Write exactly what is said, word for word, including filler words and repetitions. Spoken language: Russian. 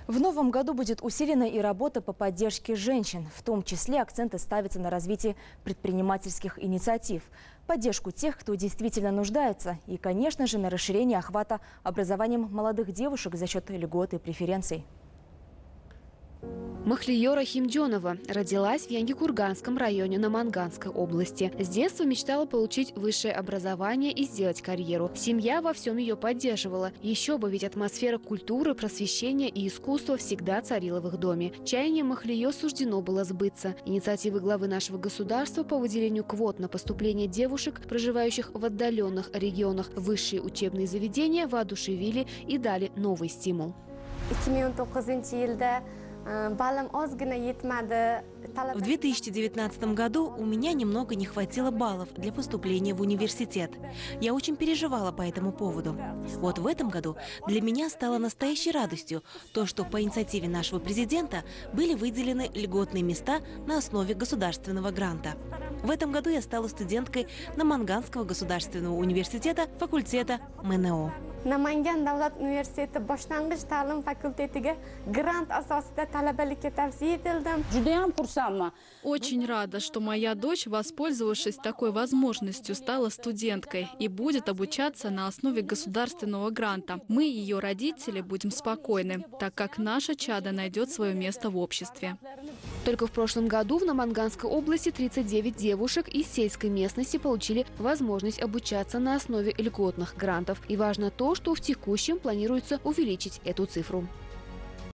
В новом году будет усилена и работа по поддержке женщин. В том числе акценты ставятся на развитие предпринимательских инициатив, поддержку тех, кто действительно нуждается, и, конечно же, на расширение охвата образованием молодых девушек за счет льгот и преференций. Махлиё Рахимджонова родилась в Янгикурганском районе Наманганской области. С детства мечтала получить высшее образование и сделать карьеру. Семья во всем ее поддерживала. Еще бы, ведь атмосфера культуры, просвещения и искусства всегда царила в их доме. Чаяние Махлиё суждено было сбыться. Инициативы главы нашего государства по выделению квот на поступление девушек, проживающих в отдаленных регионах, в высшие учебные заведения воодушевили и дали новый стимул. В две тысячи девятнадцатом году у меня немного не хватило баллов для поступления в университет. Я очень переживала по этому поводу. Вот в этом году для меня стало настоящей радостью то, что по инициативе нашего президента были выделены льготные места на основе государственного гранта. В этом году я стала студенткой Наманганского государственного университета факультета МНО. Namangan davlat universiteti boshlang'ich ta'lim fakultetiga grant asosida talabalikka tavsiya etildim. Judayam xursandman. Очень рада, что моя дочь, воспользовавшись такой возможностью, стала студенткой и будет обучаться на основе государственного гранта. Мы, ее родители, будем спокойны, так как наша чадо найдет свое место в обществе. Только в прошлом году в Наманганской области тридцать девять девушек из сельской местности получили возможность обучаться на основе льготных грантов. И важно то, что в текущем планируется увеличить эту цифру.